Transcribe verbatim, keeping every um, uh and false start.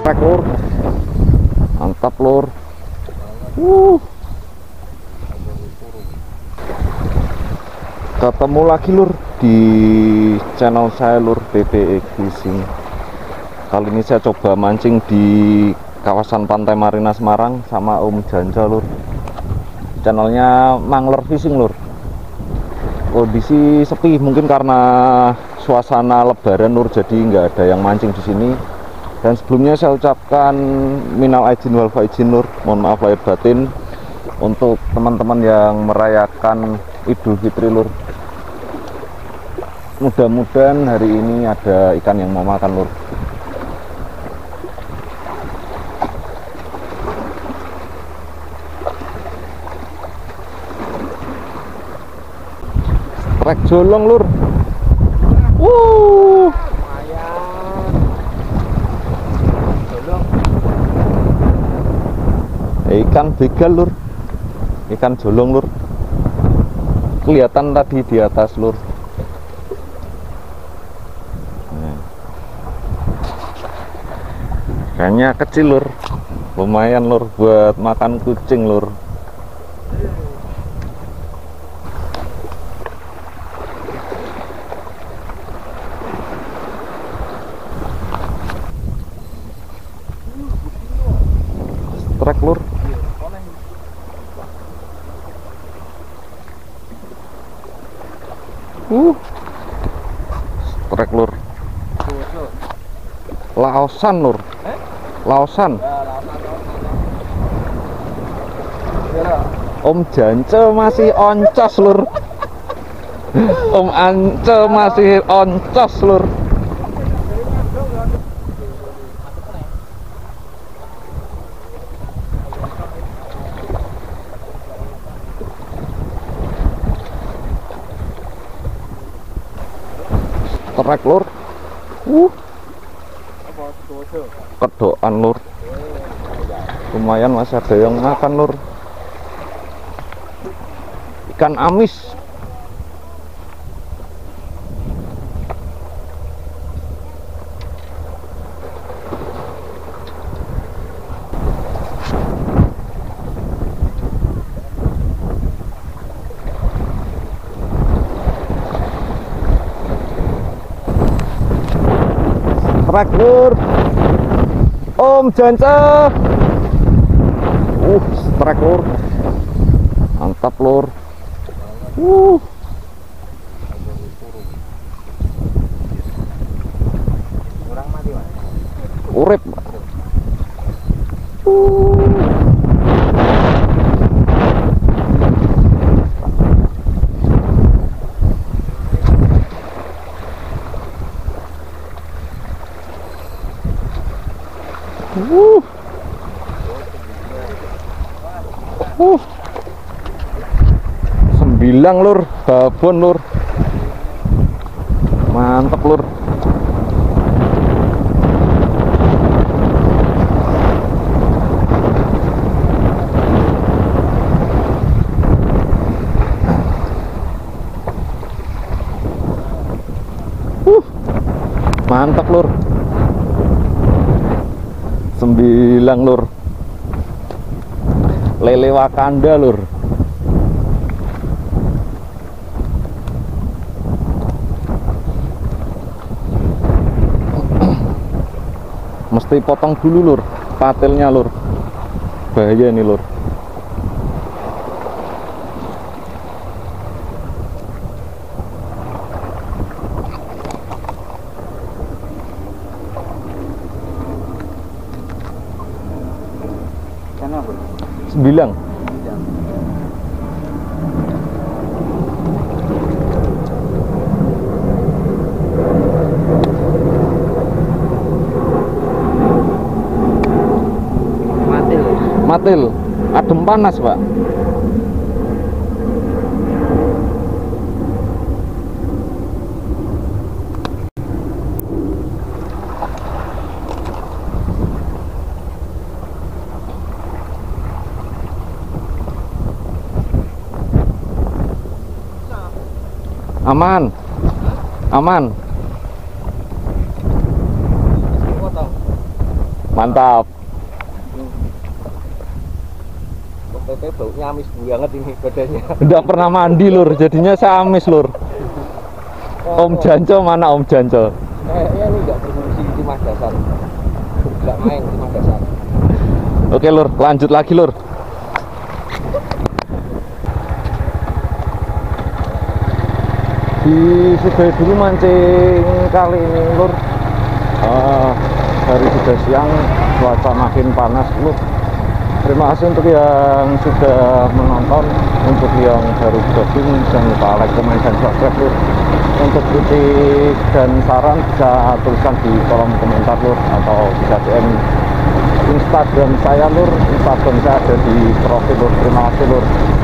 Trek lur, mantap lur. Uh. Ketemu lagi lur di channel saya lur, B B X Fishing. Kali ini saya coba mancing di kawasan Pantai Marina Semarang sama Om Janja lur. Channelnya Mangler Fishing lur. Kondisi sepi mungkin karena suasana lebaran lur, jadi nggak ada yang mancing di sini. Dan sebelumnya saya ucapkan minal aidin wal faizin lur, mohon maaf lahir batin untuk teman-teman yang merayakan Idul Fitri lur. Mudah-mudahan hari ini ada ikan yang mau makan lur. Trek jolong lur. Wuh. Ikan begal lur, ikan jolong lur, kelihatan tadi di atas lur. Nah. Kayaknya kecil lur, lumayan lur buat makan kucing lur. Trek lur. Uh, trek lur, laosan lur, laosan. Om Jance masih oncos lur, Om Ance masih oncos lur. Trek lur, uh, kedoan lur, lumayan masih ada yang makan lur. Ikan amis. Trek lur, Om Janja. Uh, trek lur, mantap lur. Uh, urip. Uh. Uh. Uh. Sembilang lur, babon lur. Mantap lur. Uh. Mantap lur. Sembilang lur, lele Wakanda lur. Mesti potong dulu lur patelnya lur, bahaya nih lur. Sembilang. Matil. Matil. Adem panas pak. Aman, aman. Mantap. Pepe baunya amis banget ini badannya. Udah pernah mandi lur, jadinya saya amis lur. Om Janco mana Om Janco? Kayaknya ini nggak berfungsi di Makassar. Nggak main di Makassar. Oke lur, lanjut lagi lur. Di Sudai dulu mancing kali ini lur. Uh, dari sudah siang cuaca makin panas lur. Terima kasih untuk yang sudah menonton. Untuk yang baru jogging jangan lupa like, comment, dan subscribe lur. Untuk kritik dan saran bisa tuliskan di kolom komentar lur, atau bisa D M Instagram saya lur. Instagram saya ada di profil lur. Terima kasih lur.